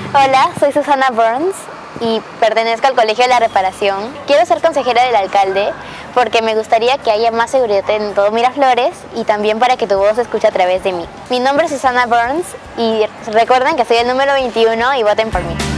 Hola, soy Susana Burns y pertenezco al Colegio de la Reparación. Quiero ser consejera del alcalde porque me gustaría que haya más seguridad en todo Miraflores y también para que tu voz se escuche a través de mí. Mi nombre es Susana Burns y recuerden que soy el número 21 y voten por mí.